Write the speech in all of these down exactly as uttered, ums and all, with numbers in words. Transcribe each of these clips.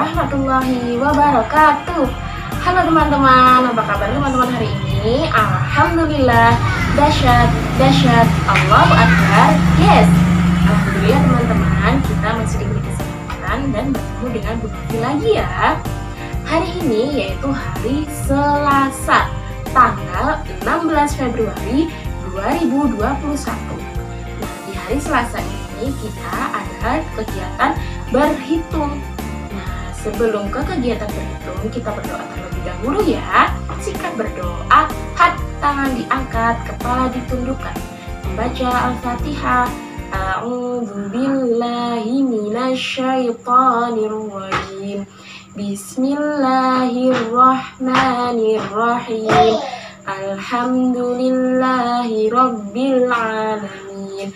warahmatullahi wabarakatuh. Halo teman-teman, apa kabar teman-teman hari ini? Alhamdulillah, dahsyat, dahsyat, Allahu Akbar. Yes, alhamdulillah teman-teman, kita masih diberi kesempatan dan bertemu dengan Bu Novi lagi ya. Hari ini yaitu hari Selasa, tanggal enam belas Februari dua ribu dua puluh satu. Nah, di hari Selasa ini kita ada kegiatan berhitung. Nah, sebelum ke kegiatan berhitung, kita berdoa terlebih dahulu ya. Sikat berdoa, hat tangan diangkat, kepala ditundukkan. Membaca Al-Fatihah. A'udzu billahi minasyaitonir rajim. Bismillahirrahmanirrahim. Alhamdulillahi rabbil alamin.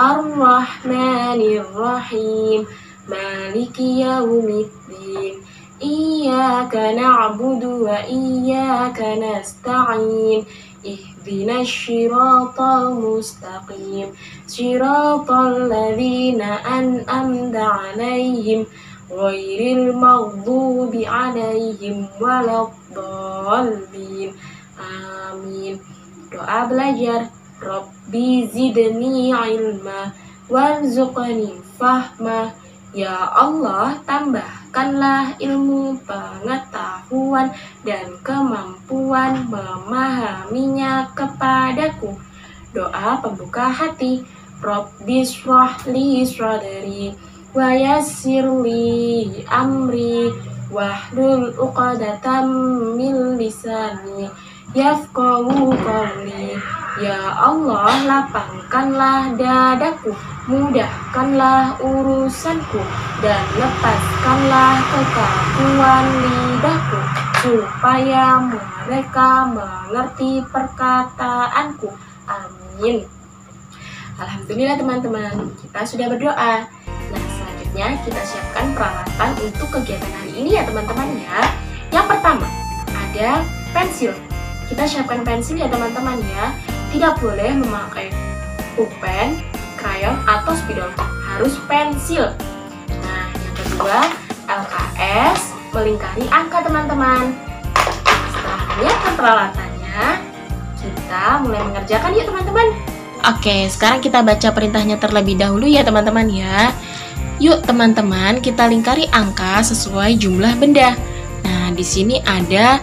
Ar-Rahmanir-Rahim. Maliki yaumiddin. Iyyaka na'budu wa iyyaka nasta'in. Ihdinas siratal mustaqim. Siratal ladzina an'amta 'alaihim ghairil maghdubi 'alaihim waladdallin. Amin. Doa belajar. Rabbi zidni ilma warzuqni fahma. Ya Allah, tambahkanlah ilmu, pengetahuan, dan kemampuan memahaminya kepadaku. Doa pembuka hati. Rabbi shrahli sadri wa yassirli amri wahlul uqdatam min lisani yafqahu qawli. Ya Allah, lapangkanlah dadaku, mudahkanlah urusanku, dan lepaskanlah kekakuan lidahku, supaya mereka mengerti perkataanku. Amin. Alhamdulillah teman-teman, kita sudah berdoa. Nah, selanjutnya kita siapkan peralatan untuk kegiatan hari ini ya teman-teman ya. Yang pertama, ada pensil. Kita siapkan pensil ya teman-teman ya. Tidak boleh memakai pulpen, krayon, atau spidol. Harus pensil. Nah, yang kedua, L K S melingkari angka teman-teman. Setelah menyiapkan peralatannya, kita mulai mengerjakan yuk teman-teman. Oke, sekarang kita baca perintahnya terlebih dahulu ya teman-teman ya. Yuk teman-teman, kita lingkari angka sesuai jumlah benda. Nah, di sini ada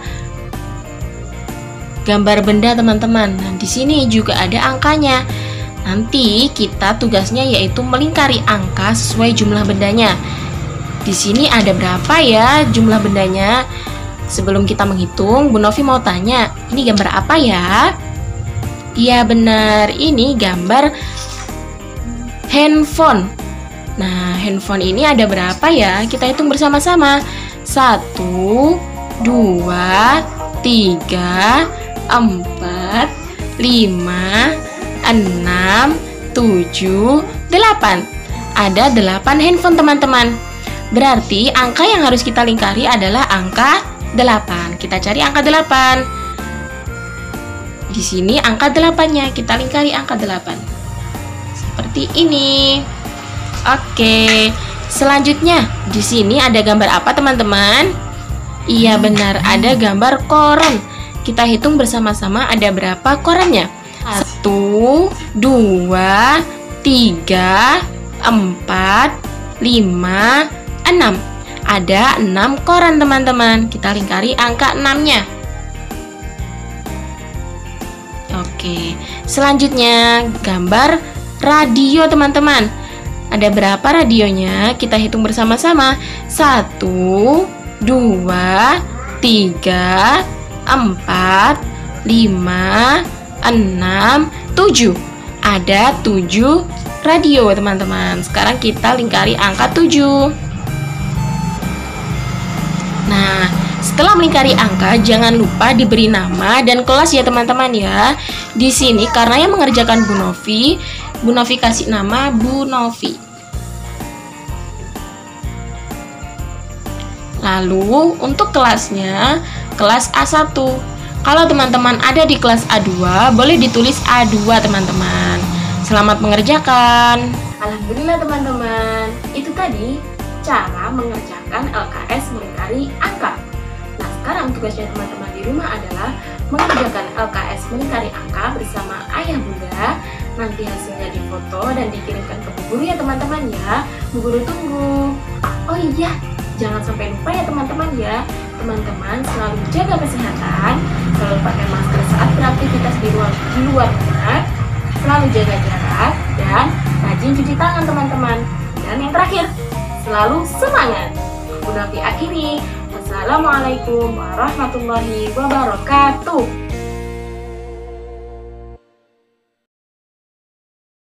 gambar benda teman-teman. Nah, di sini juga ada angkanya. Nanti kita tugasnya yaitu melingkari angka sesuai jumlah bendanya. Di sini ada berapa ya jumlah bendanya? Sebelum kita menghitung, Bu Novi mau tanya, ini gambar apa ya? Iya benar, ini gambar handphone. Nah, handphone ini ada berapa ya? Kita hitung bersama-sama. Satu, dua, tiga, empat, lima, enam, tujuh, delapan. Ada delapan handphone teman-teman. Berarti angka yang harus kita lingkari adalah angka delapan. Kita cari angka delapan. Di sini angka delapan-nya, kita lingkari angka delapan. Seperti ini. Oke. Selanjutnya, di sini ada gambar apa teman-teman? Iya benar, ada gambar koran. Kita hitung bersama-sama ada berapa korannya. Satu, dua, tiga, empat, lima, enam. Ada enam koran teman-teman. Kita lingkari angka enam-nya. Oke, selanjutnya gambar radio teman-teman. Ada berapa radionya? Kita hitung bersama-sama. Satu, dua, tiga, empat, lima, enam, tujuh. Ada tujuh radio teman-teman. Sekarang kita lingkari angka tujuh. Nah, setelah melingkari angka, jangan lupa diberi nama dan kelas ya teman-teman ya. Di sini karena yang mengerjakan Bu Novi, Bu Novi kasih nama Bu Novi. Lalu untuk kelasnya, kelas A satu. Kalau teman-teman ada di kelas A dua, boleh ditulis A dua teman-teman. Selamat mengerjakan. Alhamdulillah teman-teman, itu tadi cara mengerjakan mengerjakan L K S melingkari angka. Nah, sekarang tugasnya teman-teman di rumah adalah mengerjakan L K S melingkari angka bersama ayah bunda. Nanti hasilnya difoto dan dikirimkan ke Bu Guru ya teman-teman ya. Bu Guru tunggu. Oh iya, jangan sampai lupa ya teman-teman ya. Teman-teman selalu jaga kesehatan, selalu pakai masker saat beraktivitas di luar di luar rumah, selalu jaga jarak dan rajin cuci tangan teman-teman. Dan yang terakhir, selalu semangat. Udah akhiri. Wassalamualaikum warahmatullahi wabarakatuh.